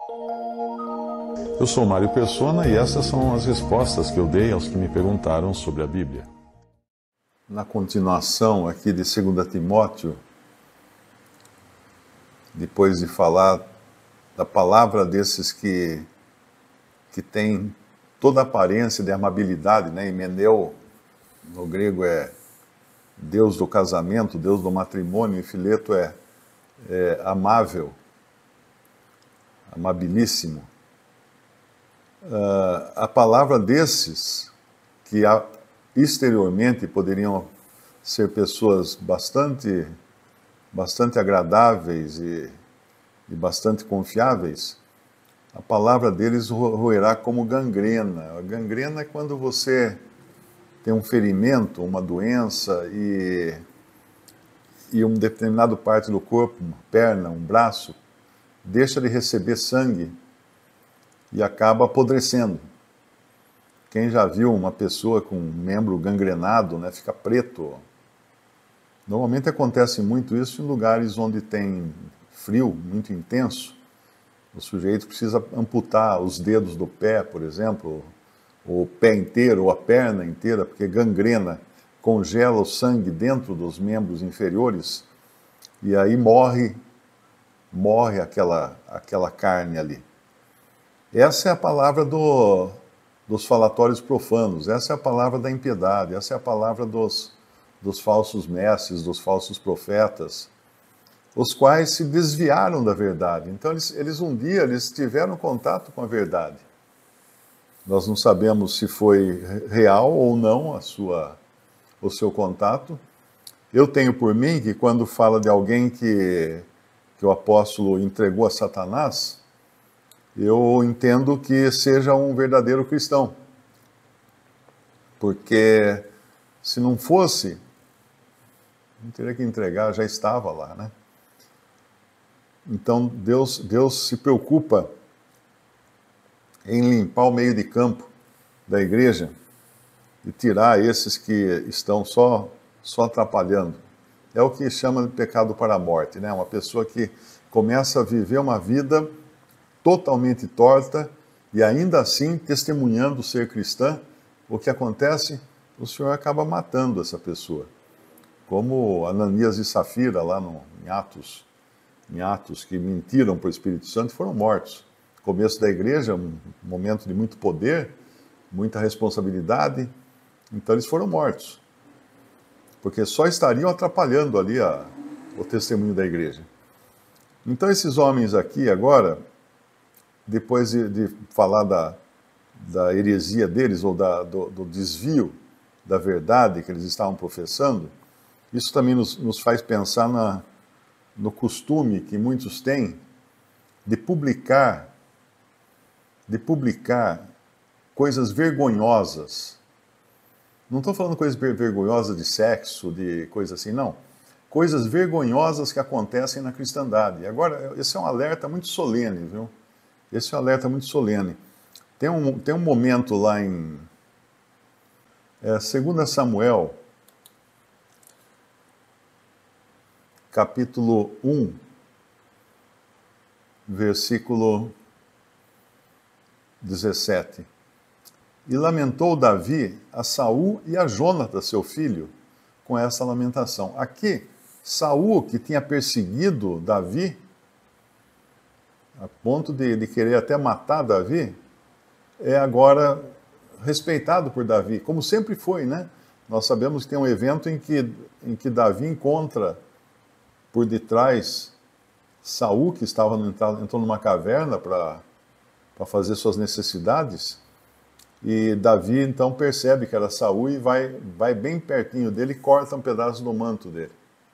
Eu sou Mário Persona e essas são as respostas que eu dei aos que me perguntaram sobre a Bíblia. Na continuação aqui de 2 Timóteo, depois de falar da palavra desses que tem toda a aparência de amabilidade, né? Himeneu, no grego, é Deus do casamento, Deus do matrimônio, e Fileto é amável, amabilíssimo. A palavra desses, que exteriormente poderiam ser pessoas bastante agradáveis e bastante confiáveis, a palavra deles roerá como gangrena. A gangrena é quando você tem um ferimento, uma doença e uma determinada parte do corpo, uma perna, um braço, deixa de receber sangue e acaba apodrecendo. Quem já viu uma pessoa com um membro gangrenado, né, fica preto. Normalmente acontece muito isso em lugares onde tem frio muito intenso. O sujeito precisa amputar os dedos do pé, por exemplo, ou o pé inteiro, ou a perna inteira, porque gangrena, congela o sangue dentro dos membros inferiores e aí morre aquela carne ali. Essa é a palavra dos falatórios profanos, essa é a palavra da impiedade, essa é a palavra dos falsos mestres, dos falsos profetas, os quais se desviaram da verdade. Então eles um dia tiveram contato com a verdade. Nós não sabemos se foi real ou não o seu contato. Eu tenho por mim que quando fala de alguém que o apóstolo entregou a Satanás, eu entendo que seja um verdadeiro cristão. Porque se não fosse, não teria que entregar, já estava lá, né? Então Deus se preocupa em limpar o meio de campo da igreja e tirar esses que estão só atrapalhando. É o que chama de pecado para a morte, né? Uma pessoa que começa a viver uma vida totalmente torta e ainda assim testemunhando ser cristã. O que acontece? O Senhor acaba matando essa pessoa. Como Ananias e Safira lá em Atos, que mentiram para o Espírito Santo e foram mortos. Começo da igreja, um momento de muito poder, muita responsabilidade, então eles foram mortos. Porque só estariam atrapalhando ali o testemunho da igreja. Então esses homens aqui agora, depois de falar da heresia deles, ou do desvio da verdade que eles estavam professando, isso também nos faz pensar no costume que muitos têm de publicar coisas vergonhosas. Não estou falando coisas vergonhosas de sexo, de coisa assim, não. Coisas vergonhosas que acontecem na cristandade. Agora, esse é um alerta muito solene, viu? Esse é um alerta muito solene. Tem um momento lá em 2 Samuel, capítulo 1, versículo 17. E lamentou Davi a Saul e a Jonatas, seu filho, com essa lamentação. Aqui, Saul, que tinha perseguido Davi, a ponto de querer até matar Davi, é agora respeitado por Davi, como sempre foi, né? Nós sabemos que tem um evento em que Davi encontra por detrás Saul, que entrou numa caverna para fazer suas necessidades, e Davi então percebe que era Saul e vai bem pertinho dele e corta um pedaço do manto dele.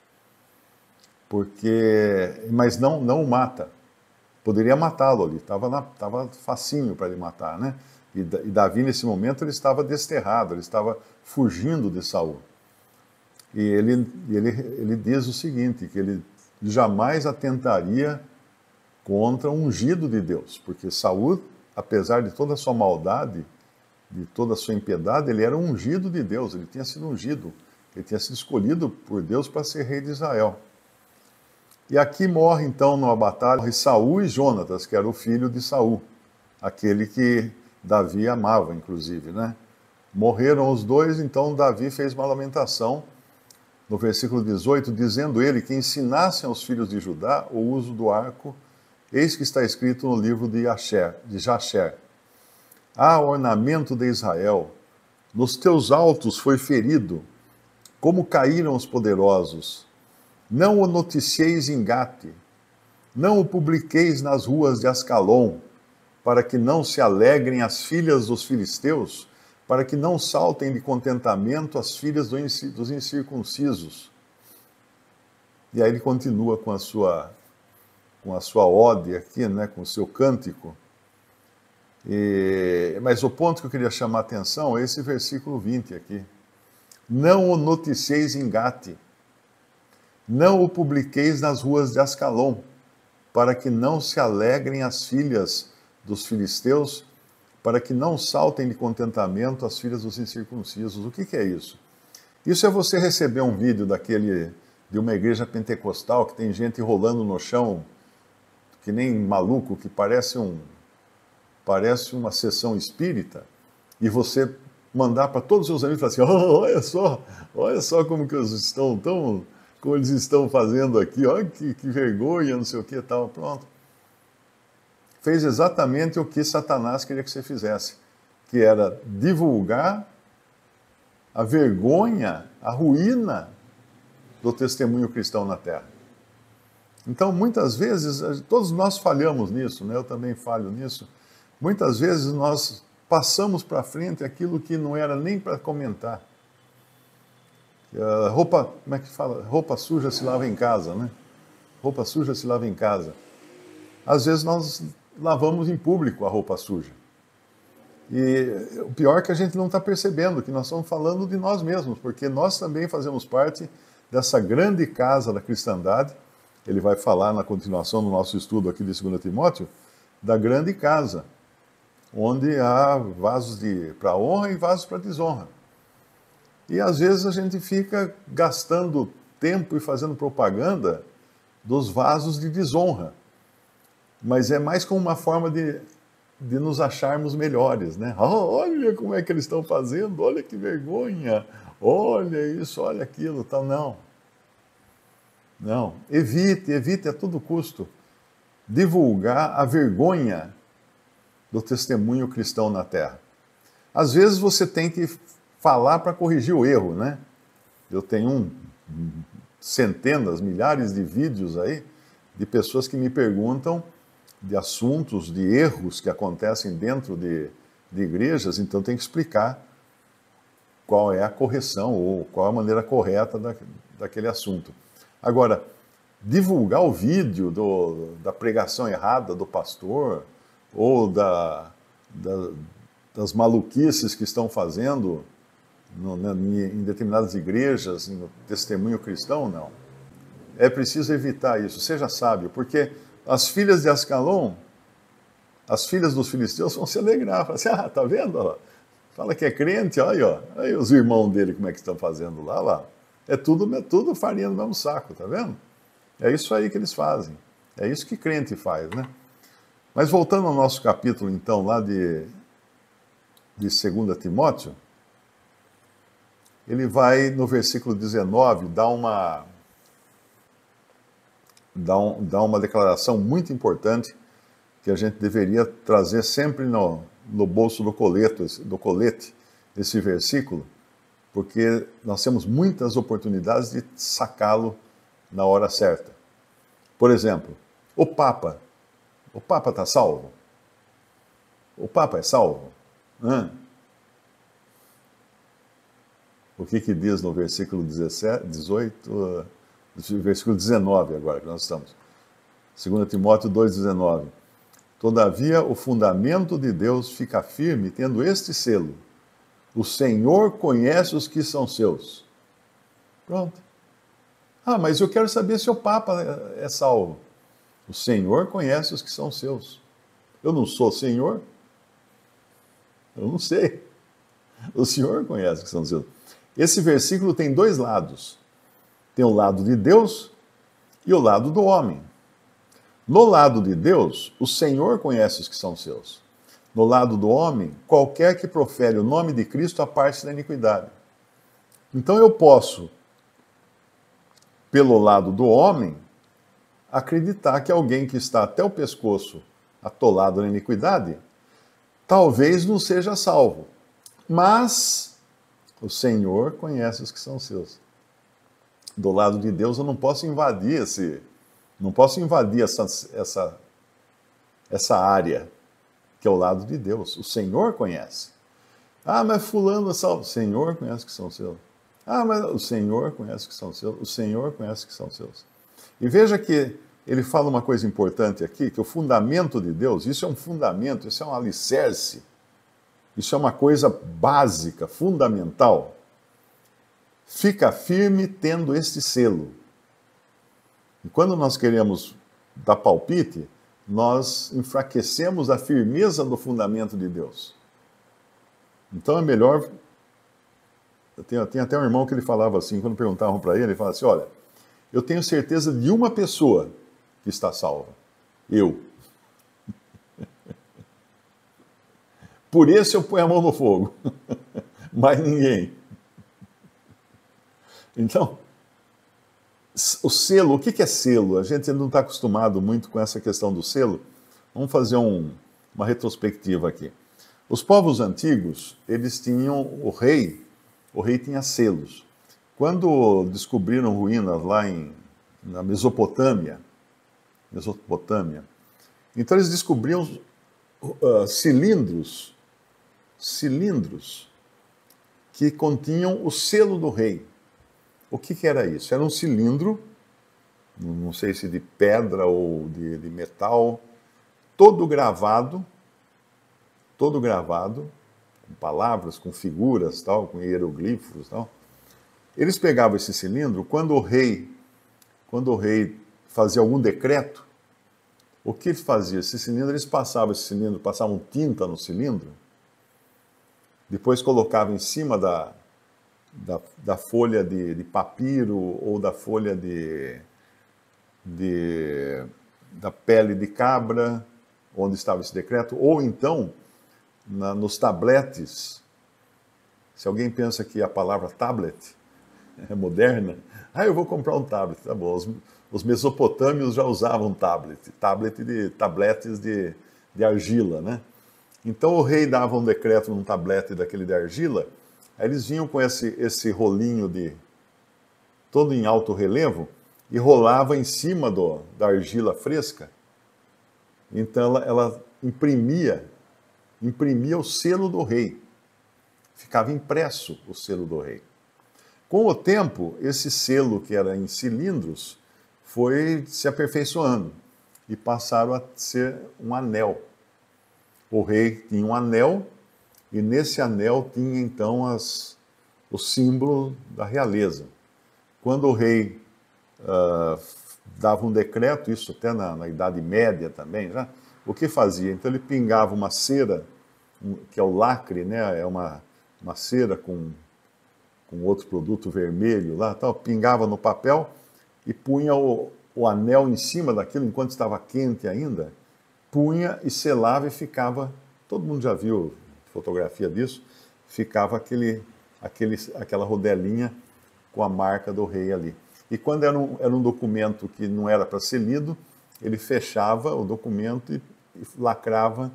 Mas não o mata. Poderia matá-lo ali, estava facinho para ele matar, né? E Davi, nesse momento, ele estava desterrado, ele estava fugindo de Saul. E ele diz o seguinte, que ele jamais atentaria contra um ungido de Deus, porque Saul, apesar de toda a sua maldade, de toda a sua impiedade, ele era um ungido de Deus, ele tinha sido ungido, ele tinha sido escolhido por Deus para ser rei de Israel. E aqui morre então numa batalha Saul e Jonatas, que era o filho de Saul, aquele que Davi amava, inclusive, né? Morreram os dois, então Davi fez uma lamentação, no versículo 18, dizendo ele que ensinassem aos filhos de Judá o uso do arco, eis que está escrito no livro de Jasher. Ah, ornamento de Israel, nos teus altos foi ferido, como caíram os poderosos. Não o noticieis em Gate, não o publiqueis nas ruas de Ascalon, para que não se alegrem as filhas dos filisteus, para que não saltem de contentamento as filhas dos incircuncisos. E aí ele continua com a sua ode aqui, né, com o seu cântico. Mas o ponto que eu queria chamar a atenção é esse versículo 20 aqui. Não o noticieis em Gate, não o publiqueis nas ruas de Ascalon, para que não se alegrem as filhas dos filisteus, para que não saltem de contentamento as filhas dos incircuncisos. O que é isso? Isso é você receber um vídeo de uma igreja pentecostal que tem gente rolando no chão, que nem maluco, que parece uma sessão espírita, e você mandar para todos os seus amigos e falar assim, olha só como eles estão fazendo aqui, olha que vergonha, não sei o que e tal, pronto. Fez exatamente o que Satanás queria que você fizesse, que era divulgar a vergonha, a ruína do testemunho cristão na terra. Então, muitas vezes, todos nós falhamos nisso, né? Eu também falho nisso. Muitas vezes nós passamos para frente aquilo que não era nem para comentar. Como é que fala? Roupa suja se lava em casa, né? Roupa suja se lava em casa. Às vezes nós lavamos em público a roupa suja. E o pior é que a gente não está percebendo que nós estamos falando de nós mesmos, porque nós também fazemos parte dessa grande casa da cristandade. Ele vai falar na continuação do nosso estudo aqui de 2 Timóteo, da grande casa, onde há vasos para honra e vasos para desonra. E às vezes a gente fica gastando tempo e fazendo propaganda dos vasos de desonra. Mas é mais como uma forma de nos acharmos melhores, né? Olha como é que eles estão fazendo, olha que vergonha, olha isso, olha aquilo, tal. Não, evite a todo custo divulgar a vergonha do testemunho cristão na terra. Às vezes você tem que falar para corrigir o erro, né? Eu tenho centenas, milhares de vídeos aí de pessoas que me perguntam de assuntos, de erros que acontecem dentro de igrejas, então tem que explicar qual é a correção ou qual é a maneira correta daquele assunto. Agora, divulgar o vídeo da pregação errada do pastor ou das maluquices que estão fazendo em determinadas igrejas, no testemunho cristão, não. É preciso evitar isso, seja sábio, porque as filhas de Ascalon, as filhas dos filisteus vão se alegrar, falar assim, tá vendo? Fala que é crente, olha os irmãos dele como é que estão fazendo lá. É tudo farinha no mesmo saco, tá vendo? É isso aí que eles fazem, é isso que crente faz, né? Mas voltando ao nosso capítulo, então, lá de 2 Timóteo, ele vai, no versículo 19, dar uma declaração muito importante que a gente deveria trazer sempre no bolso do colete, esse versículo, porque nós temos muitas oportunidades de sacá-lo na hora certa. Por exemplo, o Papa está salvo? O Papa é salvo? O que diz no versículo 18, versículo 19 agora que nós estamos. 2 Timóteo 2,19. Todavia, o fundamento de Deus fica firme, tendo este selo. O Senhor conhece os que são seus. Pronto. Mas eu quero saber se o Papa é salvo. O Senhor conhece os que são seus. Eu não sou Senhor? Eu não sei. O Senhor conhece os que são seus. Esse versículo tem dois lados. Tem o lado de Deus e o lado do homem. No lado de Deus, o Senhor conhece os que são seus. No lado do homem, qualquer que profere o nome de Cristo aparte da iniquidade. Então eu posso, pelo lado do homem, acreditar que alguém que está até o pescoço atolado na iniquidade, talvez não seja salvo. Mas o Senhor conhece os que são seus. Do lado de Deus eu não posso invadir essa área, que é o lado de Deus. O Senhor conhece. Ah, mas fulano é salvo. O Senhor conhece que são seus. Ah, mas o Senhor conhece que são seus. O Senhor conhece que são seus. E veja que ele fala uma coisa importante aqui, que o fundamento de Deus, isso é um fundamento, isso é um alicerce, isso é uma coisa básica, fundamental. Fica firme tendo este selo. E quando nós queremos dar palpite, nós enfraquecemos a firmeza do fundamento de Deus. Então é melhor... Tem até um irmão que ele falava assim, quando perguntavam para ele falava assim, olha, eu tenho certeza de uma pessoa que está salva. Eu. Por isso eu ponho a mão no fogo. Mais ninguém. Então, o selo, o que é selo? A gente não está acostumado muito com essa questão do selo. Vamos fazer uma retrospectiva aqui. Os povos antigos, eles tinham o rei tinha selos. Quando descobriram ruínas lá na Mesopotâmia, então eles descobriam cilindros que continham o selo do rei. O que era isso? Era um cilindro, não sei se de pedra ou de metal, todo gravado, com palavras, com figuras, tal, com hieroglifos, tal. Eles pegavam esse cilindro, quando o rei fazia algum decreto, o que eles faziam? Eles passavam tinta no cilindro, depois colocavam em cima da folha de papiro ou da folha da pele de cabra, onde estava esse decreto, ou então nos tabletes. Se alguém pensa que a palavra tablet é moderna, eu vou comprar um tablet, tá bom. Os mesopotâmios já usavam tabletes de argila, né? Então o rei dava um decreto num tablete daquele de argila, aí eles vinham com esse rolinho todo em alto relevo e rolava em cima da argila fresca. Então ela imprimia o selo do rei. Ficava impresso o selo do rei. Com o tempo, esse selo que era em cilindros foi se aperfeiçoando e passaram a ser um anel. O rei tinha um anel e nesse anel tinha então o símbolo da realeza. Quando o rei dava um decreto, isso até na Idade Média também, já, o que fazia? Então ele pingava uma cera, que é o lacre, né? É uma cera com outro produto vermelho lá, tal, pingava no papel e punha o anel em cima daquilo, enquanto estava quente ainda, punha e selava e ficava, todo mundo já viu fotografia disso, ficava aquela rodelinha com a marca do rei ali. E quando era um documento que não era para ser lido, ele fechava o documento e lacrava,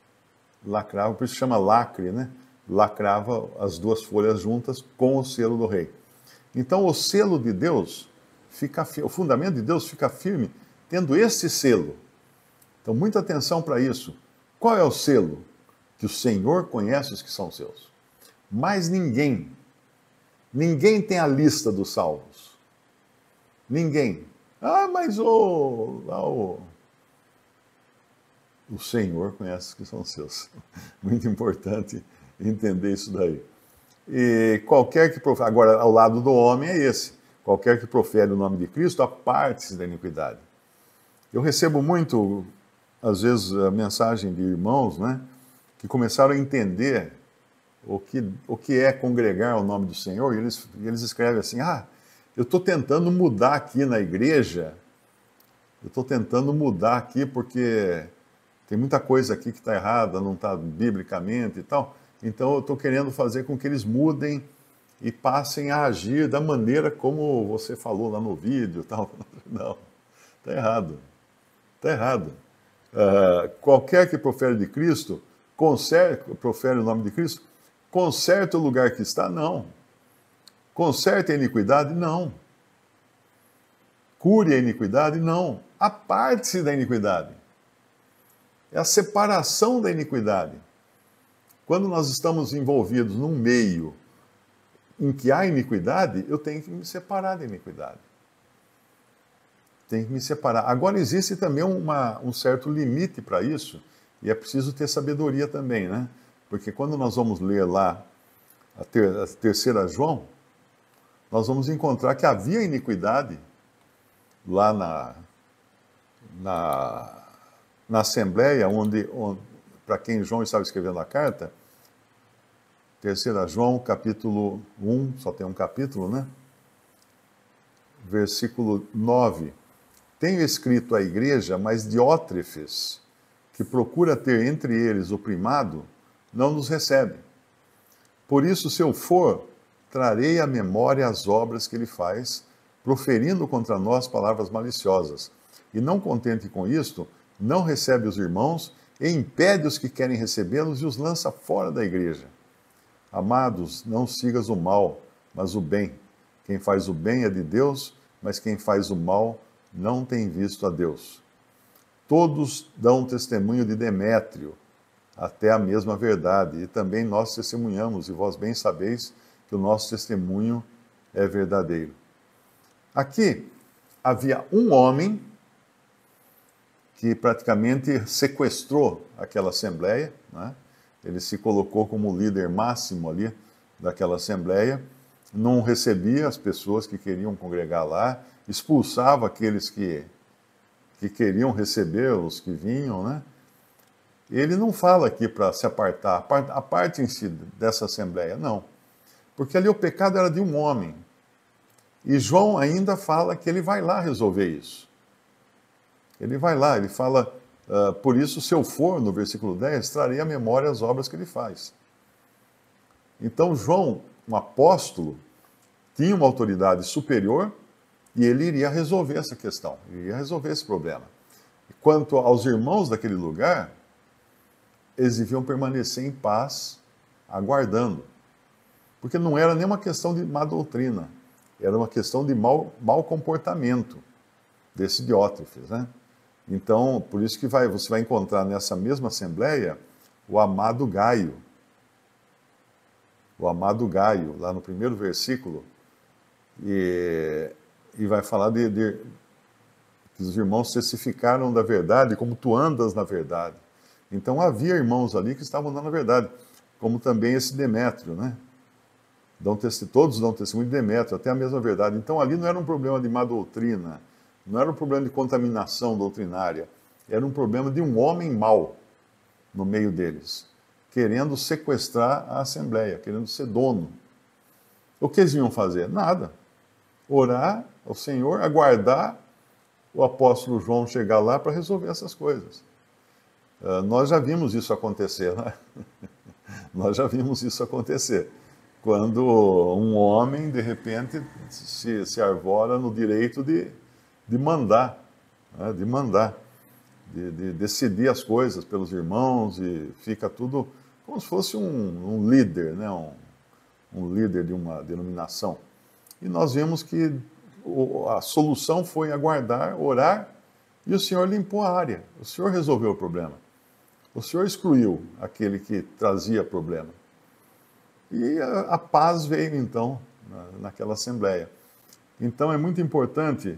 por isso chama lacre, né? Lacrava as duas folhas juntas com o selo do rei. Então o selo de Deus o fundamento de Deus fica firme tendo esse selo. Então muita atenção para isso. Qual é o selo? Que o Senhor conhece os que são seus. Mas ninguém tem a lista dos salvos. Ninguém. Mas o Senhor conhece os que são seus. Muito importante entender isso daí. E qualquer que profere, agora ao lado do homem é esse, qualquer que profere o nome de Cristo, aparte-se da iniquidade. Eu recebo muito, às vezes, a mensagem de irmãos, né, que começaram a entender o que é congregar o nome do Senhor, e eles escrevem assim, eu estou tentando mudar aqui na igreja eu estou tentando mudar aqui porque tem muita coisa aqui que está errada, não está biblicamente e tal. Então eu estou querendo fazer com que eles mudem e passem a agir da maneira como você falou lá no vídeo e tal. Não, está errado. Está errado. Qualquer que profere de Cristo, profere o nome de Cristo, conserte o lugar que está? Não. Conserte a iniquidade? Não. Cure a iniquidade? Não. Aparte-se da iniquidade. É a separação da iniquidade. Quando nós estamos envolvidos num meio em que há iniquidade, eu tenho que me separar da iniquidade. Tenho que me separar. Agora, existe também um certo limite para isso, e é preciso ter sabedoria também, né? Porque quando nós vamos ler lá a terceira João, nós vamos encontrar que havia iniquidade lá na Assembleia, onde para quem João estava escrevendo a carta, 3 João, capítulo 1, só tem um capítulo, né? Versículo 9. Tenho escrito à igreja, mas Diótrefes, que procura ter entre eles o primado, não nos recebe. Por isso, se eu for, trarei à memória as obras que ele faz, proferindo contra nós palavras maliciosas. E não contente com isto, não recebe os irmãos e impede os que querem recebê-los e os lança fora da igreja. Amados, não sigas o mal, mas o bem. Quem faz o bem é de Deus, mas quem faz o mal não tem visto a Deus. Todos dão testemunho de Demétrio, até a mesma verdade, e também nós testemunhamos, e vós bem sabeis que o nosso testemunho é verdadeiro. Aqui havia um homem que praticamente sequestrou aquela assembleia, né? Ele se colocou como líder máximo ali daquela assembleia, não recebia as pessoas que queriam congregar lá, expulsava aqueles que queriam receber os que vinham, né? Ele não fala aqui para se apartar, a parte em si dessa assembleia, não. Porque ali o pecado era de um homem. E João ainda fala que ele vai lá resolver isso. Ele vai lá, ele fala, por isso, se eu for, no versículo 10, trarei à memória as obras que ele faz. Então, João, um apóstolo, tinha uma autoridade superior e ele iria resolver essa questão, iria resolver esse problema. Quanto aos irmãos daquele lugar, eles deviam permanecer em paz, aguardando. Porque não era nem uma questão de má doutrina, era uma questão de mau comportamento desse Diótrefes, né? Então, por isso que você vai encontrar nessa mesma assembleia o amado Gaio. O amado Gaio, lá no primeiro versículo, e vai falar que os irmãos testificaram da verdade, como tu andas na verdade. Então havia irmãos ali que estavam andando na verdade, como também esse Demétrio, né? Todos dão testemunho de Demétrio, até a mesma verdade. Então ali não era um problema de má doutrina, não era um problema de contaminação doutrinária, era um problema de um homem mau no meio deles, querendo sequestrar a assembleia, querendo ser dono. O que eles iam fazer? Nada. Orar ao Senhor, aguardar o apóstolo João chegar lá para resolver essas coisas. Nós já vimos isso acontecer, né? Nós já vimos isso acontecer. Quando um homem, de repente, se arvora no direito de mandar, né? De decidir as coisas pelos irmãos, e fica tudo como se fosse um líder, né? Um líder de uma denominação. E nós vimos que a solução foi aguardar, orar, e o Senhor limpou a área. O Senhor resolveu o problema. O Senhor excluiu aquele que trazia problema. E a paz veio, então, naquela assembleia. Então, é muito importante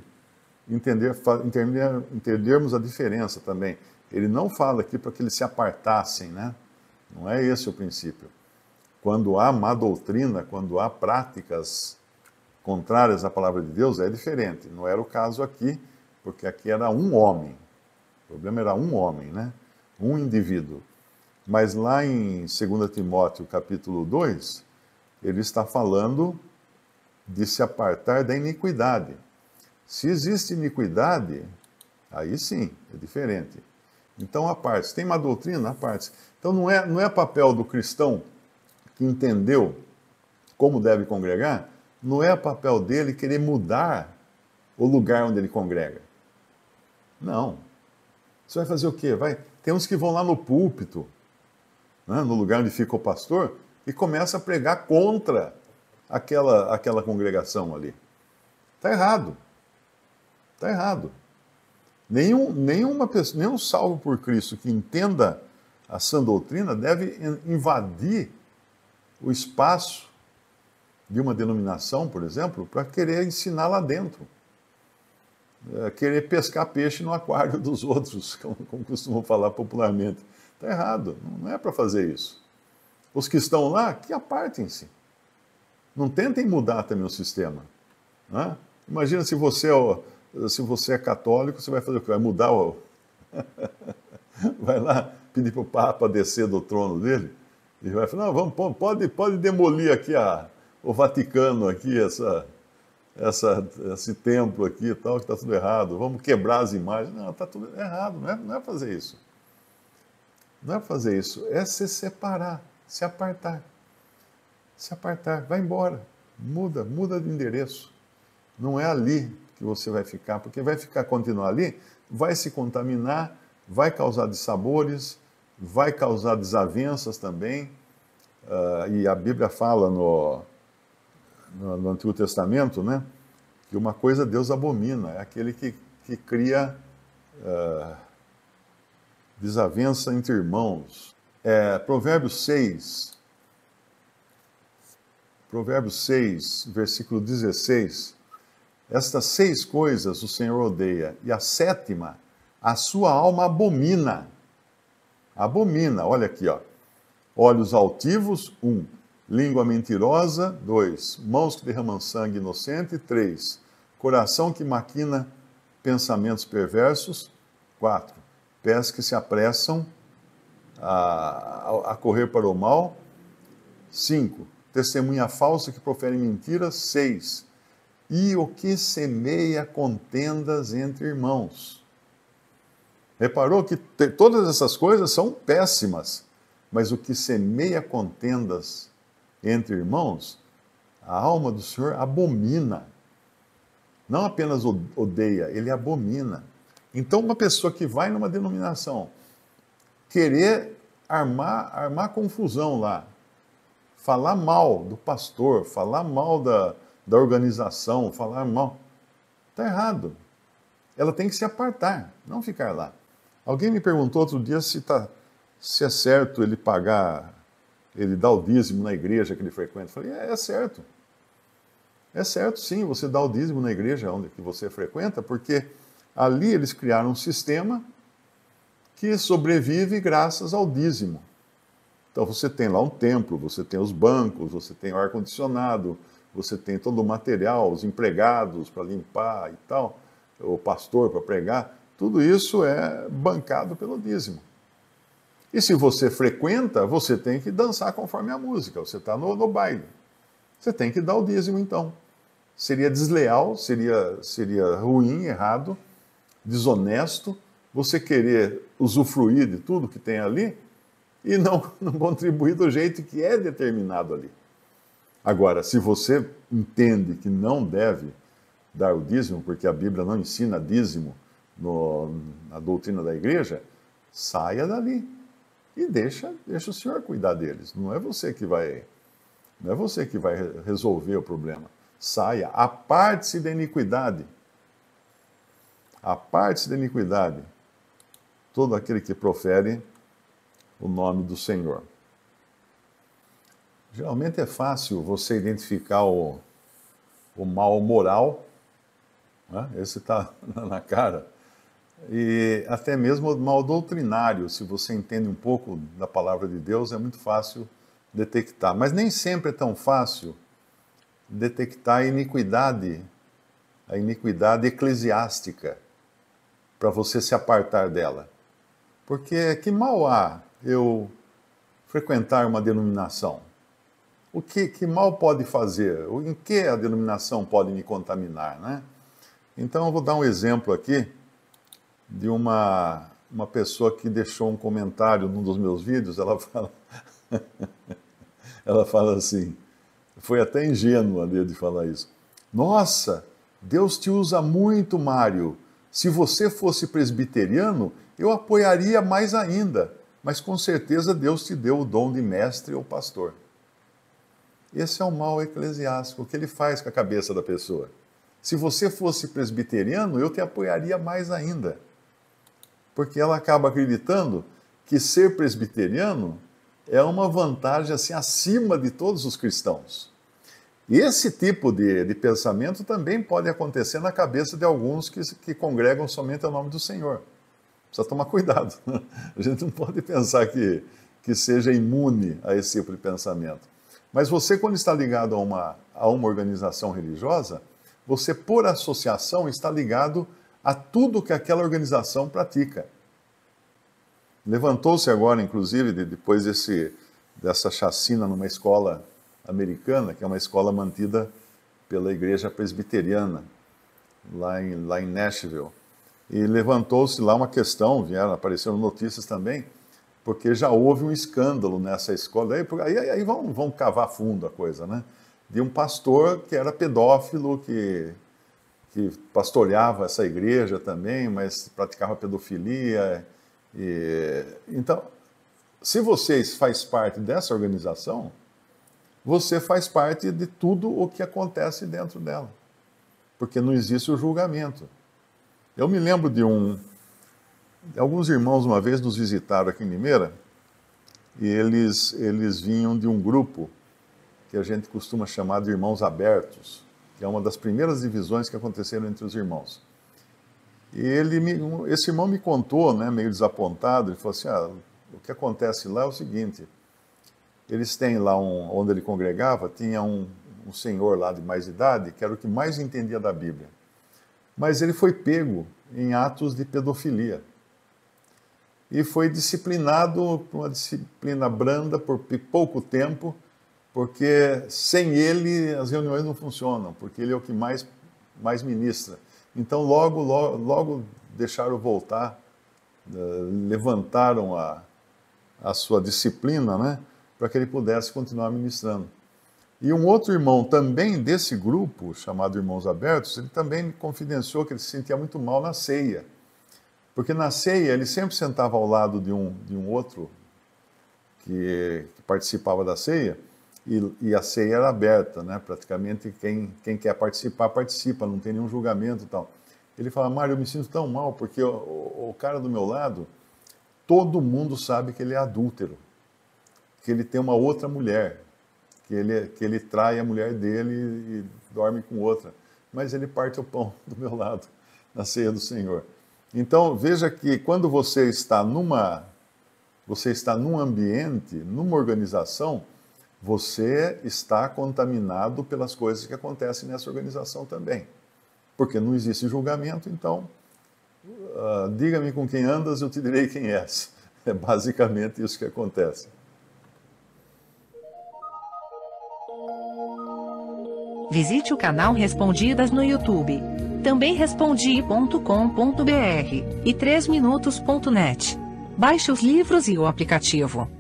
entendermos a diferença também. Ele não fala aqui para que eles se apartassem, né? Não é esse o princípio. Quando há má doutrina, quando há práticas contrárias à palavra de Deus, é diferente. Não era o caso aqui, porque aqui era um homem. O problema era um homem, né? Um indivíduo. Mas lá em 2 Timóteo, capítulo 2, ele está falando de se apartar da iniquidade. Se existe iniquidade, Aí sim, é diferente. Então, há partes. Tem má doutrina? Há partes. Então, não é papel do cristão que entendeu como deve congregar, não é papel dele querer mudar o lugar onde ele congrega. Não. Você vai fazer o quê? Tem uns que vão lá no púlpito, né, no lugar onde fica o pastor, e começa a pregar contra aquela congregação ali. Está errado. Está errado. Nenhum salvo por Cristo que entenda a sã doutrina deve invadir o espaço de uma denominação, por exemplo, para querer ensinar lá dentro. Querer pescar peixe no aquário dos outros, como costumam falar popularmente. Está errado, não é para fazer isso. Os que estão lá, que apartem-se. Não tentem mudar também o sistema. Né? Imagina se você é católico, você vai fazer o quê? Vai mudar o... Vai lá pedir para o Papa descer do trono dele e vai falar, não, pode demolir aqui o Vaticano, aqui, esse templo aqui e tal, que está tudo errado, vamos quebrar as imagens. Não, está tudo errado, não é fazer isso. Não é fazer isso, é se separar, se apartar. Se apartar, vai embora, muda de endereço. Não é ali que você vai ficar, porque continuar ali, vai se contaminar, vai causar dissabores, vai causar desavenças também. E a Bíblia fala no Antigo Testamento, né, que uma coisa Deus abomina, é aquele que cria desavença entre irmãos. Provérbios 6, versículo 16. Estas 6 coisas o Senhor odeia, e a 7ª, a sua alma abomina. Abomina, olha aqui, ó. Olhos altivos, 1. Língua mentirosa, 2. Mãos que derramam sangue inocente, 3. Coração que maquina pensamentos perversos, 4. Pés que se apressam a correr para o mal, 5. Testemunha falsa que profere mentiras, 6. E o que semeia contendas entre irmãos. Reparou que todas essas coisas são péssimas, mas o que semeia contendas entre irmãos, a alma do Senhor abomina. Não apenas odeia, ele abomina. Então, uma pessoa que vai numa denominação querer armar confusão lá, falar mal do pastor, falar mal da organização, falar mal, está errado. Ela tem que se apartar, não ficar lá. Alguém me perguntou outro dia se é certo ele dar o dízimo na igreja que ele frequenta. Eu falei, é certo. É certo, sim, você dá o dízimo na igreja onde que você frequenta, porque ali eles criaram um sistema que sobrevive graças ao dízimo. Então você tem lá um templo, você tem os bancos, você tem o ar-condicionado, você tem todo o material, os empregados para limpar e tal, o pastor para pregar, tudo isso é bancado pelo dízimo. E se você frequenta, você tem que dançar conforme a música, você está no baile. Você tem que dar o dízimo então. Seria desleal, seria ruim, errado, desonesto, você querer usufruir de tudo que tem ali e não contribuir do jeito que é determinado ali. Agora, se você entende que não deve dar o dízimo, porque a Bíblia não ensina dízimo na doutrina da igreja, saia dali e deixa o Senhor cuidar deles. Não é você que vai resolver o problema. Saia, aparte-se da iniquidade. Aparte-se da iniquidade. Todo aquele que profere o nome do Senhor. Geralmente é fácil você identificar o mal moral, né? Esse está na cara, e até mesmo o mal doutrinário, se você entende um pouco da palavra de Deus, é muito fácil detectar. Mas nem sempre é tão fácil detectar a iniquidade eclesiástica, para você se apartar dela. Porque que mal há eu frequentar uma denominação? O que mal pode fazer? Em que a denominação pode me contaminar, né? Então eu vou dar um exemplo aqui de uma pessoa que deixou um comentário num dos meus vídeos. Ela fala, ela fala assim, foi até ingênua de falar isso. Nossa, Deus te usa muito, Mário. Se você fosse presbiteriano, eu apoiaria mais ainda. Mas com certeza Deus te deu o dom de mestre ou pastor. Esse é o mal eclesiástico, o que ele faz com a cabeça da pessoa. Se você fosse presbiteriano, eu te apoiaria mais ainda. Porque ela acaba acreditando que ser presbiteriano é uma vantagem assim, acima de todos os cristãos. E esse tipo de pensamento também pode acontecer na cabeça de alguns que congregam somente ao nome do Senhor. Precisa tomar cuidado. A gente não pode pensar que seja imune a esse tipo de pensamento. Mas você, quando está ligado a uma organização religiosa, você, por associação, está ligado a tudo que aquela organização pratica. Levantou-se agora, inclusive, depois dessa chacina numa escola americana, que é uma escola mantida pela igreja presbiteriana, lá em Nashville. E levantou-se lá uma questão, apareceram notícias também, porque já houve um escândalo nessa escola. Aí vão cavar fundo a coisa, né? De um pastor que era pedófilo, que pastoreava essa igreja também, mas praticava pedofilia. Então, se você faz parte dessa organização, você faz parte de tudo o que acontece dentro dela, porque não existe o julgamento. Eu me lembro de alguns irmãos uma vez nos visitaram aqui em Limeira, e eles vinham de um grupo que a gente costuma chamar de Irmãos Abertos, que é uma das primeiras divisões que aconteceram entre os irmãos. E esse irmão me contou, né, meio desapontado, ele falou assim, o que acontece lá é o seguinte, eles têm lá, onde ele congregava, tinha um senhor lá de mais idade, que era o que mais entendia da Bíblia. Mas ele foi pego em atos de pedofilia. E foi disciplinado por uma disciplina branda por pouco tempo, porque sem ele as reuniões não funcionam, porque ele é o que mais ministra. Então logo deixaram voltar, levantaram a sua disciplina, né, para que ele pudesse continuar ministrando. E um outro irmão também desse grupo, chamado Irmãos Abertos, ele também me confidenciou que ele se sentia muito mal na ceia. Porque na ceia ele sempre sentava ao lado de um outro que participava da ceia, e a ceia era aberta, né? Praticamente quem quer participar, participa, não tem nenhum julgamento e tal. Ele fala, Mário, eu me sinto tão mal, porque o cara do meu lado, todo mundo sabe que ele é adúltero, que ele tem uma outra mulher, que ele trai a mulher dele e dorme com outra, mas ele parte o pão do meu lado, na ceia do Senhor. Então, veja que quando você está num ambiente, numa organização, você está contaminado pelas coisas que acontecem nessa organização também. Porque não existe julgamento, então, diga-me com quem andas, eu te direi quem és. É basicamente isso que acontece. Visite o canal Respondidas no YouTube. Também respondi.com.br e 3minutos.net. Baixe os livros e o aplicativo.